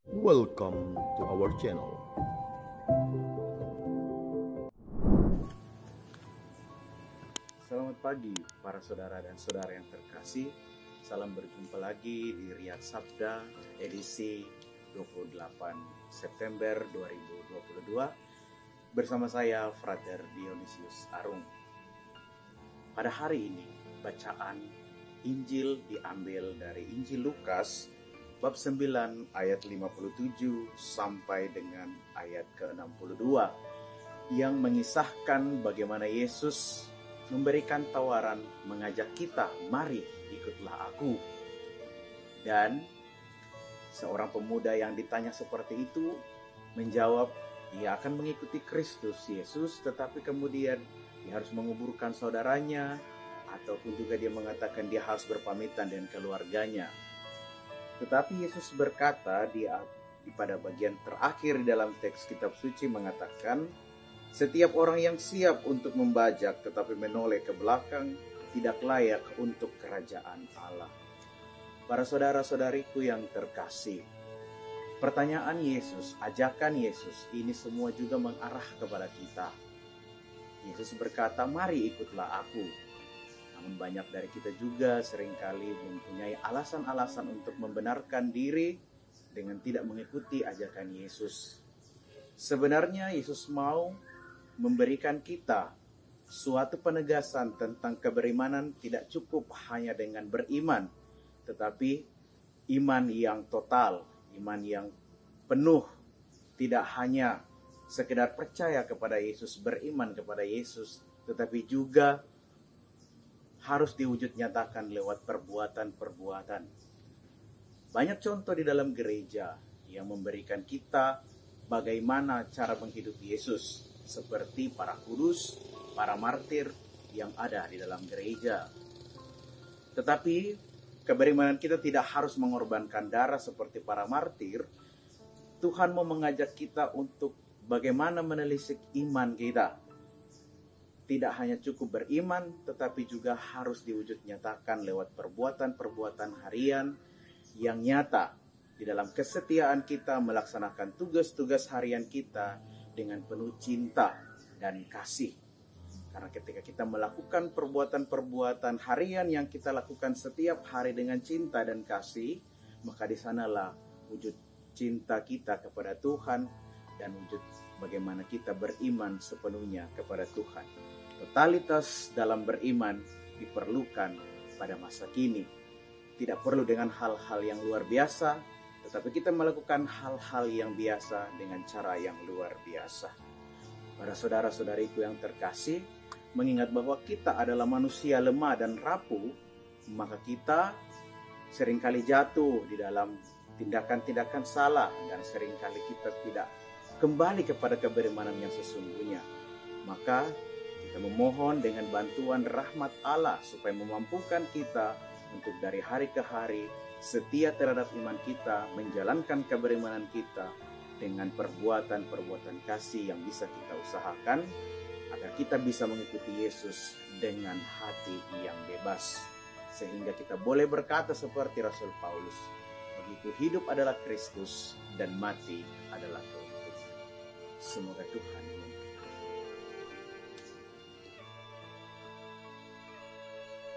Welcome to our channel. Selamat pagi para saudara dan saudara yang terkasih. Salam berjumpa lagi di Riyad Sabda edisi 28 September 2022 bersama saya Frater Dionysius Arung. Pada hari ini bacaan Injil diambil dari Injil Lukas bab 9 ayat 57 sampai dengan ayat ke-62 yang mengisahkan bagaimana Yesus memberikan tawaran mengajak kita, mari ikutlah aku. Dan seorang pemuda yang ditanya seperti itu menjawab, dia akan mengikuti Kristus Yesus, tetapi kemudian dia harus menguburkan saudaranya, ataupun juga dia mengatakan dia harus berpamitan dengan keluarganya. Tetapi Yesus berkata pada bagian terakhir di dalam teks kitab suci mengatakan, setiap orang yang siap untuk membajak tetapi menoleh ke belakang tidak layak untuk kerajaan Allah. Para saudara-saudariku yang terkasih, pertanyaan Yesus, ajakan Yesus ini semua juga mengarah kepada kita. Yesus berkata, mari ikutlah aku. Namun banyak dari kita juga seringkali mempunyai alasan-alasan untuk membenarkan diri dengan tidak mengikuti ajakan Yesus. Sebenarnya Yesus mau memberikan kita suatu penegasan tentang keberimanan tidak cukup hanya dengan beriman, tetapi iman yang total, iman yang penuh, tidak hanya sekedar percaya kepada Yesus, beriman kepada Yesus, tetapi juga harus diwujud nyatakan lewat perbuatan-perbuatan. Banyak contoh di dalam gereja yang memberikan kita bagaimana cara menghidupi Yesus, seperti para kudus, para martir yang ada di dalam gereja. Tetapi keberimanan kita tidak harus mengorbankan darah seperti para martir. Tuhan mau mengajak kita untuk bagaimana menelisik iman kita. Tidak hanya cukup beriman, tetapi juga harus diwujud nyatakan lewat perbuatan-perbuatan harian yang nyata di dalam kesetiaan kita melaksanakan tugas-tugas harian kita dengan penuh cinta dan kasih. Karena ketika kita melakukan perbuatan-perbuatan harian yang kita lakukan setiap hari dengan cinta dan kasih, maka di sanalah wujud cinta kita kepada Tuhan dan wujud bagaimana kita beriman sepenuhnya kepada Tuhan. Totalitas dalam beriman diperlukan pada masa kini. Tidak perlu dengan hal-hal yang luar biasa, tetapi kita melakukan hal-hal yang biasa dengan cara yang luar biasa. Para saudara-saudariku yang terkasih, mengingat bahwa kita adalah manusia lemah dan rapuh, maka kita seringkali jatuh di dalam tindakan-tindakan salah dan seringkali kita tidak kembali kepada keberimanan yang sesungguhnya. Maka kita memohon dengan bantuan rahmat Allah supaya memampukan kita untuk dari hari ke hari setia terhadap iman kita, menjalankan keberimanan kita dengan perbuatan-perbuatan kasih yang bisa kita usahakan agar kita bisa mengikuti Yesus dengan hati yang bebas. Sehingga kita boleh berkata seperti Rasul Paulus, begitu hidup adalah Kristus dan mati adalah keuntungan. Semoga Tuhan memberkati.